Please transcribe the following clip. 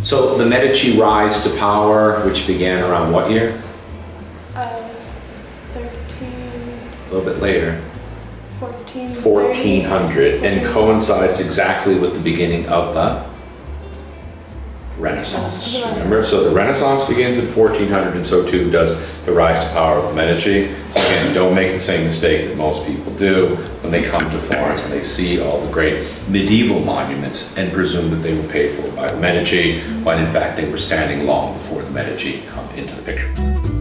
So the Medici rise to power, which began around what year? 13. A little bit later. 1400. And coincides exactly with the beginning of the Renaissance. Remember, so the Renaissance begins in 1400, and so too does the rise to power of the Medici. So again, don't make the same mistake that most people do when they come to Florence and they see all the great medieval monuments and presume that they were paid for by the Medici, when in fact they were standing long before the Medici come into the picture.